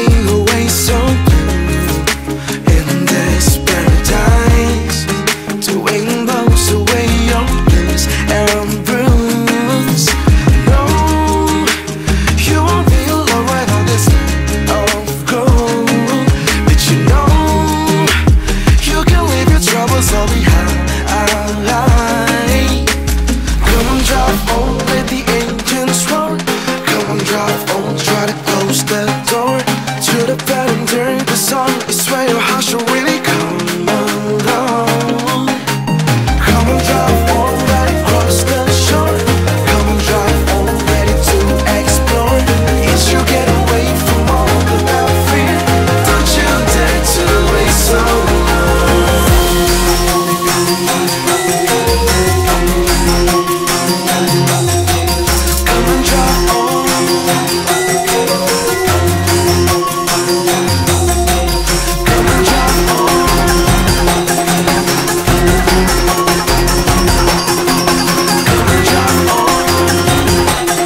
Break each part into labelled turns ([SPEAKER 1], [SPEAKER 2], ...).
[SPEAKER 1] shining away so blue in this paradise. Doing blows away your blues and bruise. No, you won't be alone right on this night of gold. But you know you can leave your troubles all behind. Come on, drive on, let the engines roar. Come on, drive on, try to close the door to the bed and turn the song. I swear your heart should really come along. Come on, drive on, right across the shore. Come on, drive on, ready to explore. It's you get away from all the bad fear. Don't you dare to wait so long. Come on, drive on. Come on, drive on. Come on, drive on.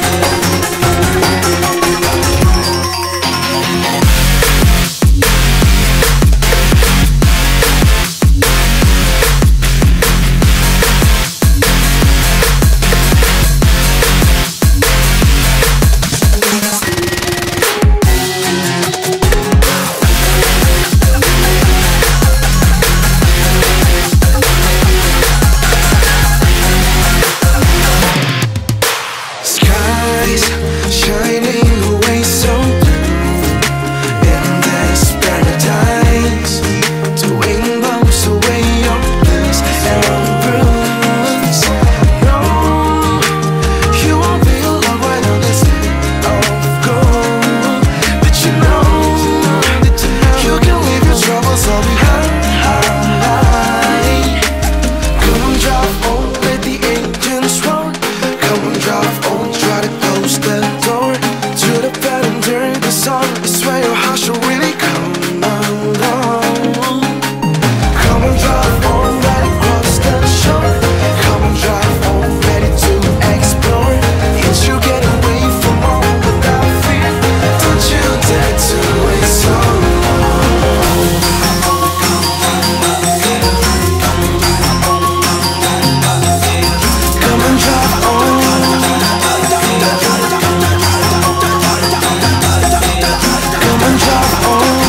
[SPEAKER 1] Skies shining away so blue in this paradise. Doing blows away your blues and bruise. No, you won't be alone right on this night of gold. But you know you can leave your troubles all behind. Come on, drive on, let the engines roar. Come on, drive on, try to close the door to the bed and turn the song. I swear your heart should really come along. Come on, drive on, right across the shore. Come on, drive on, ready to explore. It's you get away from all without fear. Don't you dare to wait so long. Come on, drive on. Come on, drive on.